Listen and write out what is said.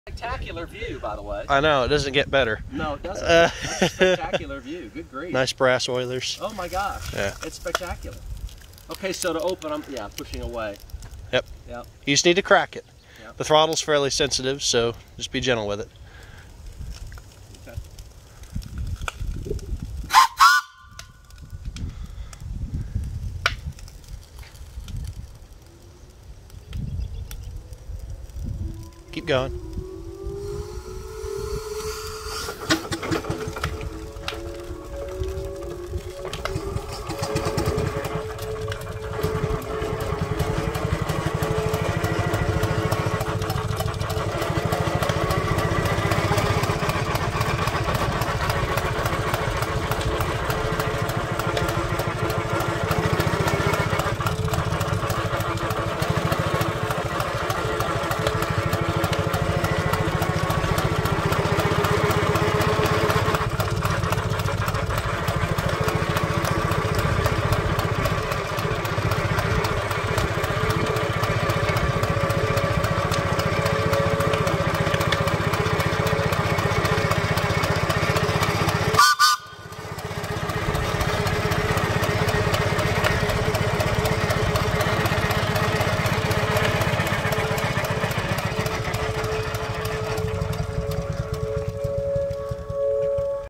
Spectacular view, by the way. I know, it doesn't get better. No, it doesn't. That's a spectacular view. Good grief. Nice brass oilers. Oh my gosh. Yeah. It's spectacular. Okay, so to open, I'm pushing away. Yep. Yep. You just need to crack it. Yep. The throttle's fairly sensitive, so just be gentle with it. Okay. Keep going.